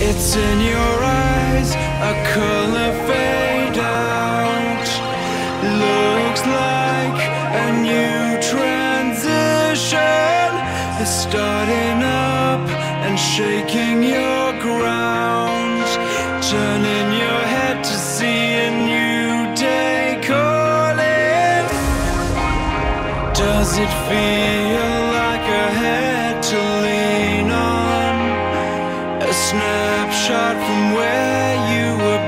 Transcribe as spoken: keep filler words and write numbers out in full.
It's in your eyes, a color fade out. Looks like a new transition is starting up and shaking your ground. Turning your head to see a new day calling. Does it feel like a head to lean on? A snapshot from where you were